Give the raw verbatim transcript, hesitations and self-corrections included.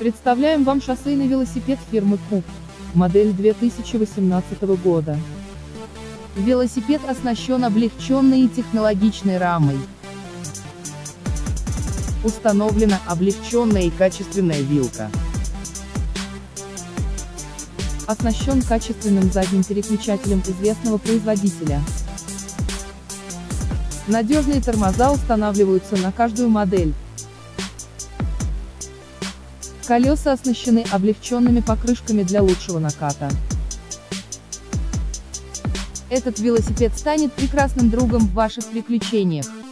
Представляем вам шоссейный велосипед фирмы Куб, модель две тысячи восемнадцатого года. Велосипед оснащен облегченной и технологичной рамой. Установлена облегченная и качественная вилка. Оснащен качественным задним переключателем известного производителя. Надежные тормоза устанавливаются на каждую модель. Колеса оснащены облегченными покрышками для лучшего наката. Этот велосипед станет прекрасным другом в ваших приключениях.